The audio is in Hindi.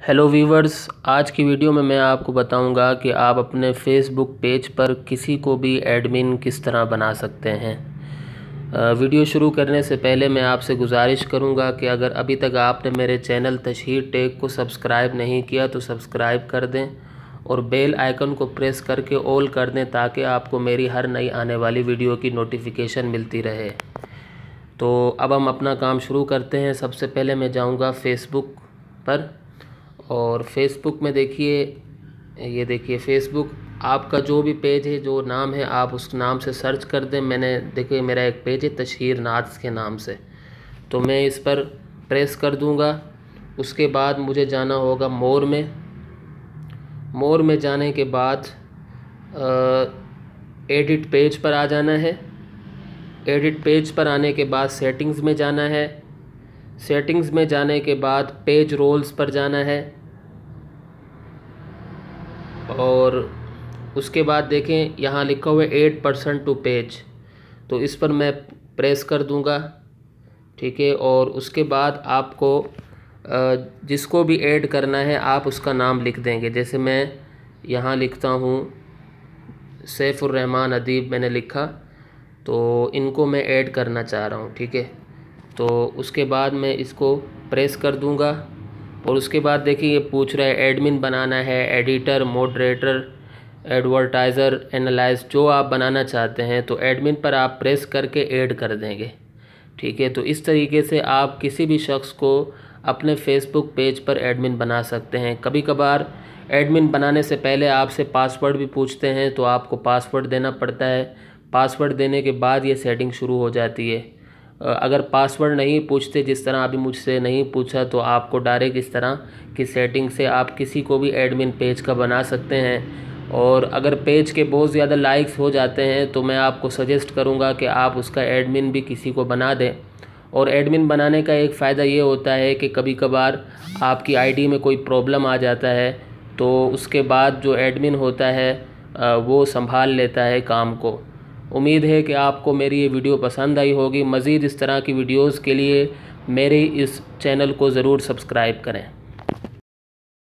हेलो वीवर्स, आज की वीडियो में मैं आपको बताऊंगा कि आप अपने फेसबुक पेज पर किसी को भी एडमिन किस तरह बना सकते हैं। वीडियो शुरू करने से पहले मैं आपसे गुजारिश करूंगा कि अगर अभी तक आपने मेरे चैनल तशहीर टेक को सब्सक्राइब नहीं किया तो सब्सक्राइब कर दें और बेल आइकन को प्रेस करके ऑल कर दें ताकि आपको मेरी हर नई आने वाली वीडियो की नोटिफिकेशन मिलती रहे। तो अब हम अपना काम शुरू करते हैं। सबसे पहले मैं जाऊंगा फेसबुक पर और फेसबुक में देखिए, ये देखिए फेसबुक आपका जो भी पेज है, जो नाम है, आप उस नाम से सर्च कर दें। मैंने देखिए मेरा एक पेज है तशहीर नाज के नाम से, तो मैं इस पर प्रेस कर दूंगा। उसके बाद मुझे जाना होगा मोर में। मोर में जाने के बाद एडिट पेज पर आ जाना है। एडिट पेज पर आने के बाद सेटिंग्स में जाना है। सेटिंग्स में जाने के बाद पेज रोल्स पर जाना है और उसके बाद देखें यहाँ लिखा हुआ है 8% टू पेज, तो इस पर मैं प्रेस कर दूंगा। ठीक है, और उसके बाद आपको जिसको भी ऐड करना है आप उसका नाम लिख देंगे। जैसे मैं यहाँ लिखता हूँ सैफुर्रहमान अदीब, मैंने लिखा, तो इनको मैं ऐड करना चाह रहा हूँ। ठीक है, तो उसके बाद मैं इसको प्रेस कर दूंगा और उसके बाद देखिए ये पूछ रहा है एडमिन बनाना है, एडिटर, मॉडरेटर, एडवर्टाइज़र, एनालाइज, जो आप बनाना चाहते हैं तो एडमिन पर आप प्रेस करके ऐड कर देंगे। ठीक है, तो इस तरीके से आप किसी भी शख्स को अपने फेसबुक पेज पर एडमिन बना सकते हैं। कभी कभार एडमिन बनाने से पहले आपसे पासवर्ड भी पूछते हैं, तो आपको पासवर्ड देना पड़ता है। पासवर्ड देने के बाद ये सेटिंग शुरू हो जाती है। अगर पासवर्ड नहीं पूछते, जिस तरह अभी मुझसे नहीं पूछा, तो आपको डायरेक्ट इस तरह की सेटिंग से आप किसी को भी एडमिन पेज का बना सकते हैं। और अगर पेज के बहुत ज़्यादा लाइक्स हो जाते हैं तो मैं आपको सजेस्ट करूंगा कि आप उसका एडमिन भी किसी को बना दें। और एडमिन बनाने का एक फ़ायदा ये होता है कि कभी कभार आपकी आईडी में कोई प्रॉब्लम आ जाता है तो उसके बाद जो एडमिन होता है वो संभाल लेता है काम को। उम्मीद है कि आपको मेरी ये वीडियो पसंद आई होगी। मज़ीद इस तरह की वीडियोस के लिए मेरे इस चैनल को ज़रूर सब्सक्राइब करें।